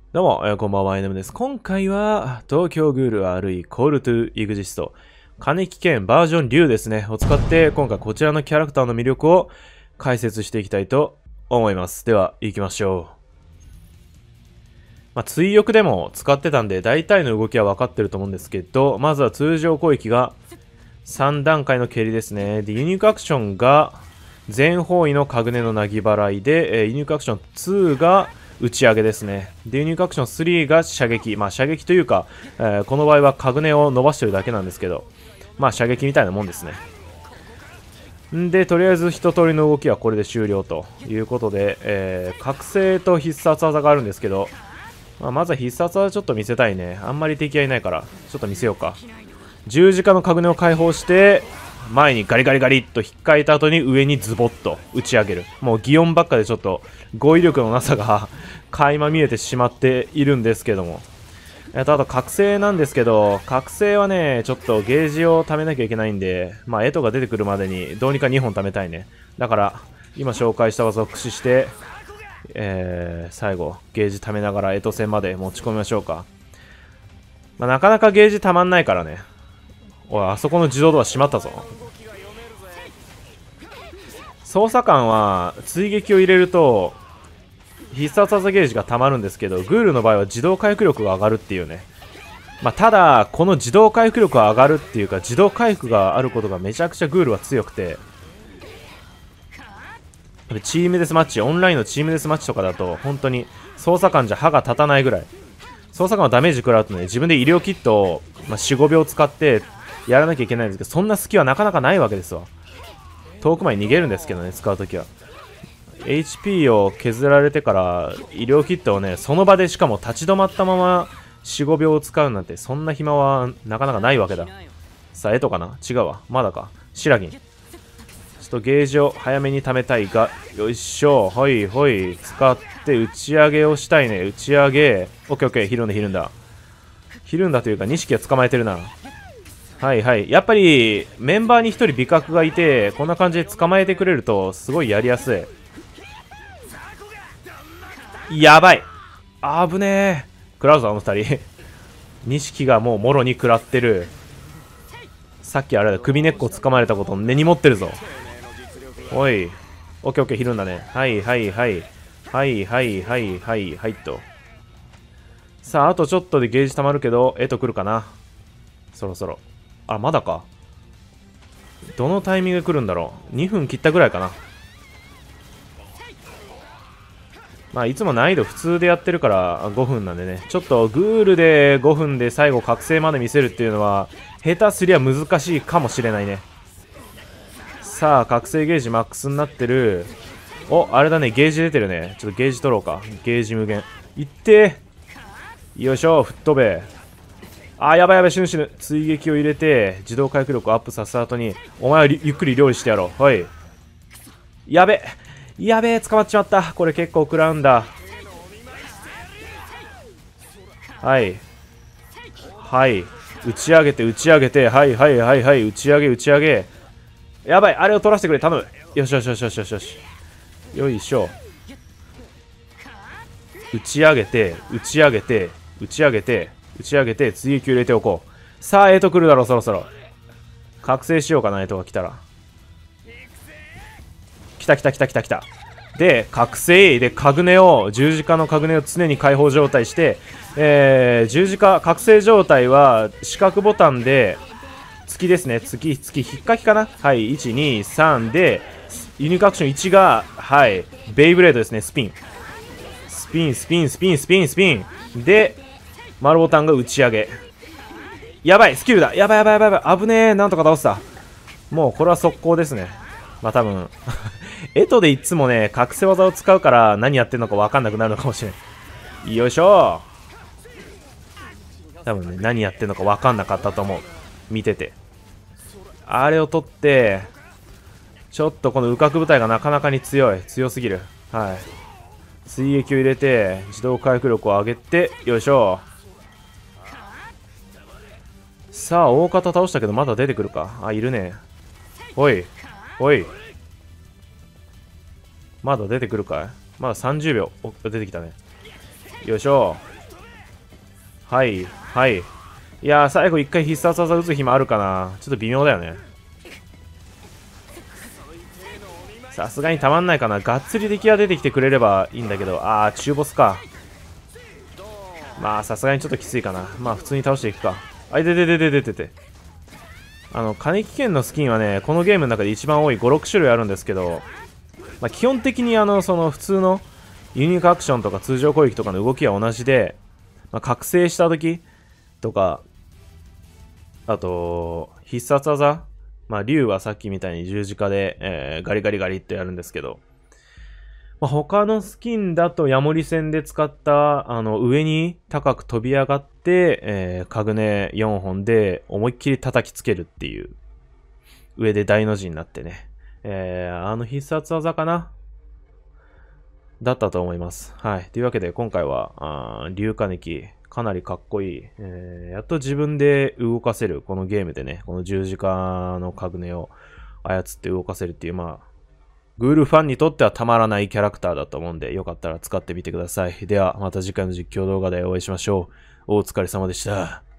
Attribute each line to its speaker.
Speaker 1: どうも、こんばんは、NM です。今回は、東京グールあるいコールトゥイグジスト、金木剣バージョン竜ですね、を使って、今回こちらのキャラクターの魅力を解説していきたいと思います。では、行きましょう。追翼でも使ってたんで、大体の動きは分かってると思うんですけど、まずは通常攻撃が3段階の蹴りですね。で、ユニークアクションが全方位のカグネのなぎ払いで、ユニークアクション2が打ち上げですね。で、ユニークアクション3が射撃。射撃というか、この場合はカグネを伸ばしてるだけなんですけど、射撃みたいなもんですね。んで、とりあえず一通りの動きはこれで終了ということで、覚醒と必殺技があるんですけど、まずは必殺技ちょっと見せたいね。あんまり敵がいないから、ちょっと見せようか。十字架のカグネを解放して、前にガリガリガリっと引っかいた後に上にズボッと打ち上げる。もう擬音ばっかでちょっと語彙力のなさが垣間見えてしまっているんですけども。あと覚醒なんですけど、覚醒はね、ちょっとゲージを貯めなきゃいけないんで、エトが出てくるまでにどうにか2本貯めたいね。だから、今紹介した技を駆使して、最後、ゲージ貯めながらエト戦まで持ち込みましょうか。なかなかゲージ溜まんないからね。おい、あそこの自動ドア閉まったぞ。捜査官は追撃を入れると必殺技ゲージが溜まるんですけど、グールの場合は自動回復力が上がるっていうね。ただこの自動回復力が上がるっていうか、自動回復があることがめちゃくちゃグールは強くて、チームデスマッチ、オンラインのチームデスマッチとかだと本当に捜査官じゃ歯が立たないぐらい。捜査官はダメージ食らうとね、自分で医療キットを、4、5秒使ってやらなきゃいけないんですけど、そんな隙はなかなかないわけですわ。遠く前に逃げるんですけどね、使うときは。HP を削られてから医療キットをね、その場でしかも立ち止まったまま4、5秒を使うなんて、そんな暇はなかなかないわけだ。さあ、エトかな、違うわ。まだか。シラギン。ちょっとゲージを早めに貯めたいが、よいしょ。ほいほい。使って打ち上げをしたいね。打ち上げ。オッケーオッケー。ひるんだひるんだ。ひるんだというか、錦は捕まえてるな。はいはい。やっぱりメンバーに1人美角がいて、こんな感じで捕まえてくれるとすごいやりやすい。やばい。危ねえ。食らうぞ、あの2人。錦がもうもろに食らってる。さっきあれだ、首根っこ掴まれたこと根に持ってるぞ。おい。オッケーオッケー、ひるんだね。はいはいはい。はいはいはいはいはいと。さあ、あとちょっとでゲージ溜まるけど、来るかな。そろそろ。あ、まだか。どのタイミングで来るんだろう。2分切ったぐらいかな。いつも難易度普通でやってるから5分なんでね。ちょっとグールで5分で最後覚醒まで見せるっていうのは、下手すりゃ難しいかもしれないね。さあ、覚醒ゲージマックスになってる。お、あれだね、ゲージ出てるね。ちょっとゲージ取ろうか。ゲージ無限。いってー。よいしょ、吹っ飛べ。あー、やばいやばい、死ぬ死ぬ。追撃を入れて、自動回復力をアップさせた後に、お前はゆっくり料理してやろう。はい。やべ。やべえ、捕まっちまった。これ結構食らうんだ。はい。はい。打ち上げて、打ち上げて、はいはいはいはい、打ち上げ、打ち上げ。やばい、あれを取らせてくれ、頼む。よしよしよしよしよしよし。よいしょ。打ち上げて、打ち上げて、打ち上げて、打ち上げて、追撃を入れておこう。さあ、来るだろう、そろそろ。覚醒しようかな、が来たら。来た来た来た来た来た。で、覚醒でカグネを、十字架のカグネを常に解放状態して、十字架、覚醒状態は四角ボタンで、月ですね、月、引っかきかな。はい、1、2、3で、ユニークアクション1が、はい、ベイブレードですね、スピン。スピン、スピン、スピン、スピン、スピン。で、丸ボタンが打ち上げ。やばい、スキルだ。やばいやばいやばいやばい。危ねえ、なんとか倒した。もうこれは速攻ですね。多分エトでいつもね、覚醒技を使うから何やってんのか分かんなくなるのかもしれん。よいしょ。多分ね、何やってんのか分かんなかったと思う。見てて。あれを取って、ちょっとこの羽角部隊がなかなかに強い。強すぎる。はい。追撃を入れて、自動回復力を上げて、よいしょ。さあ、大方倒したけどまだ出てくるか。あ、いるね。おい。おい。まだ出てくるかい。まだ30秒。お、出てきたね。よいしょ。 はい、はい。いやー、最後一回必殺技打つ暇あるかな。ちょっと微妙だよね。さすがにたまんないかな。がっつり敵が出てきてくれればいいんだけど、中ボスか。まあ、さすがにちょっときついかな。まあ、普通に倒していくか。あ、で。金木剣のスキンはね、このゲームの中で一番多い5、6種類あるんですけど、まあ、基本的にその普通のユニークアクションとか通常攻撃とかの動きは同じで、まあ、覚醒した時とか、あと、必殺技、まあ、竜はさっきみたいに十字架で、ガリガリガリってやるんですけど、まあ、他のスキンだとヤモリ戦で使った、上に高く飛び上がって、カグネ4本で思いっきり叩きつけるっていう、上で大の字になってね、必殺技かなだったと思います。はい。というわけで今回は、竜金木、かなりかっこいい、やっと自分で動かせる、このゲームでね、この十字架のカグネを操って動かせるっていう、まあ、グールファンにとってはたまらないキャラクターだと思うんで、よかったら使ってみてください。では、また次回の実況動画でお会いしましょう。お疲れ様でした。